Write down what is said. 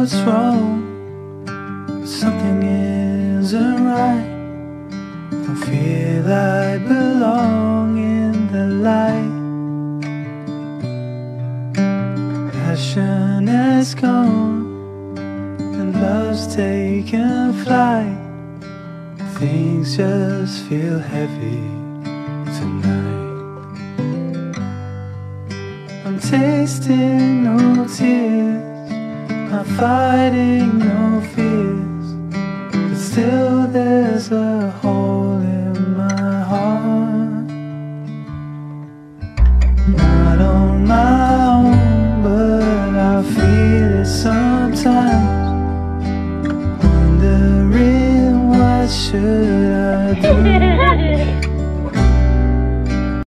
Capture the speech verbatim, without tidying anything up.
what's wrong, something isn't right. Don't feel I belong in the light. Passion has gone and love's taken flight. Things just feel heavy tonight. I'm tasting no tears, I'm fighting no fears, but still there's a hole in my heart. Not on my own, but I feel it sometimes, wondering what should I do.